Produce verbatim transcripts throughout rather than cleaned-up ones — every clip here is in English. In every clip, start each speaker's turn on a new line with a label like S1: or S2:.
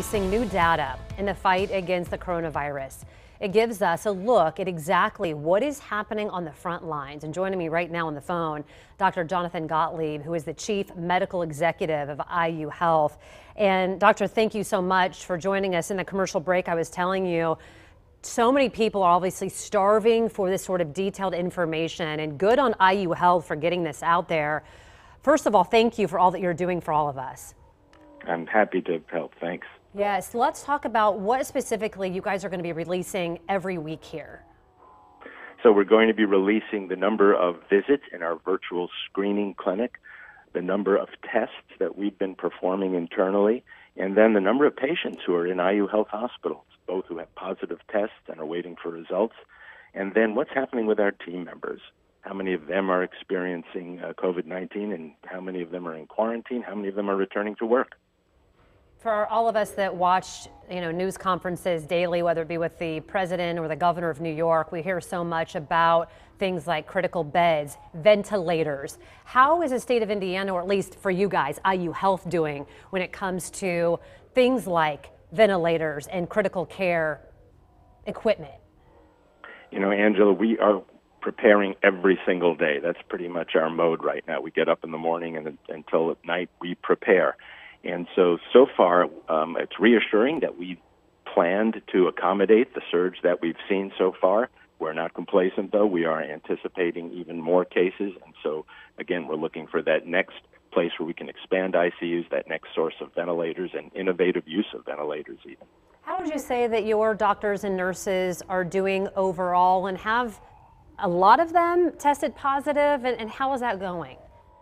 S1: releasing new data in the fight against the coronavirus. It gives us a look at exactly what is happening on the front lines. And joining me right now on the phone, Doctor Jonathan Gottlieb, who is the Chief Medical Executive of I U Health. And Doctor, thank you so much for joining us. In the commercial break, I was telling you, so many people are obviously starving for this sort of detailed information, and good on I U Health for getting this out there. First of all, thank you for all that you're doing for all of us.
S2: I'm happy to help. Thanks.
S1: Yes, let's talk about what specifically you guys are going to be releasing every week here.
S2: So we're going to be releasing the number of visits in our virtual screening clinic, the number of tests that we've been performing internally, and then the number of patients who are in I U Health hospitals, both who have positive tests and are waiting for results, and then what's happening with our team members. How many of them are experiencing uh, COVID nineteen, and how many of them are in quarantine, how many of them are returning to work.
S1: For all of us that watch, you know, news conferences daily, whether it be with the president or the governor of New York, we hear so much about things like critical beds, ventilators. How is the state of Indiana, or at least for you guys, I U Health, doing when it comes to things like ventilators and critical care equipment?
S2: You know, Angela, we are preparing every single day. That's pretty much our mode right now. We get up in the morning and until at night we prepare. And so, so far, um, it's reassuring that we've planned to accommodate the surge that we've seen so far. We're not complacent, though. We are anticipating even more cases. And so, again, we're looking for that next place where we can expand I C Us, that next source of ventilators and innovative use of ventilators even.
S1: How would you say that your doctors and nurses are doing overall, and have a lot of them tested positive, and, and how is that going?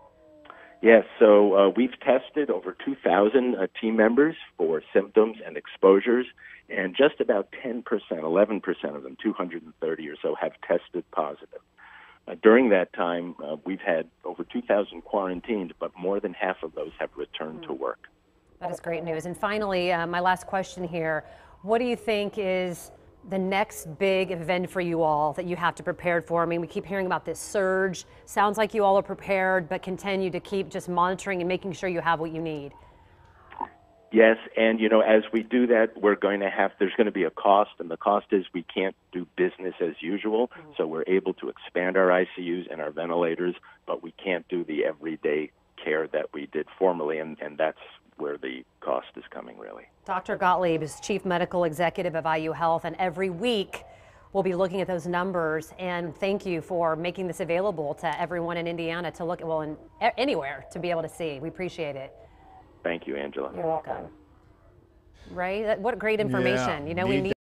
S2: Yes, so uh, we've tested over two thousand uh, team members for symptoms and exposures, and just about ten percent, eleven percent of them, two hundred thirty or so, have tested positive. Uh, during that time, uh, we've had over two thousand quarantined, but more than half of those have returned mm. to work.
S1: That is great news. And finally, uh, my last question here, what do you think is the next big event for you all that you have to prepare for? I mean, we keep hearing about this surge. Sounds like you all are prepared, but continue to keep just monitoring and making sure you have what you need.
S2: Yes, and you know, as we do that, we're going to have, there's going to be a cost, and the cost is we can't do business as usual, mm-hmm. so we're able to expand our I C Us and our ventilators, but we can't do the everyday care that we did formerly, and, and that's where the cost is coming, really.
S1: Doctor Gottlieb is Chief Medical Executive of I U Health, and every week we'll be looking at those numbers. And thank you for making this available to everyone in Indiana to look at, well, in, anywhere to be able to see. We appreciate it.
S2: Thank you, Angela.
S1: You're welcome. Right? What great information.
S3: Yeah,
S1: you know, we need